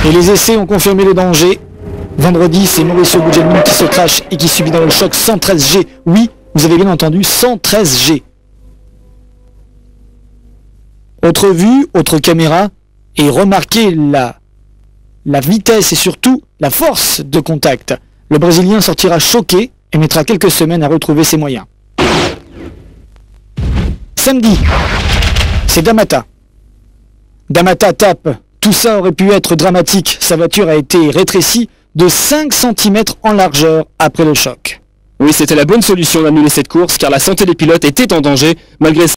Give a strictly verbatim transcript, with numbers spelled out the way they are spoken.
Et les essais ont confirmé le danger. Vendredi, c'est Mauricio Gugelmin qui se crache et qui subit dans le choc cent treize G. Oui, vous avez bien entendu, cent treize G. Autre vue, autre caméra, et remarquez la, la vitesse et surtout la force de contact. Le Brésilien sortira choqué et mettra quelques semaines à retrouver ses moyens. Samedi, c'est Damata. Damata tape. Tout ça aurait pu être dramatique. Sa voiture a été rétrécie de cinq centimètres en largeur après le choc. Oui, c'était la bonne solution d'annuler cette course car la santé des pilotes était en danger malgré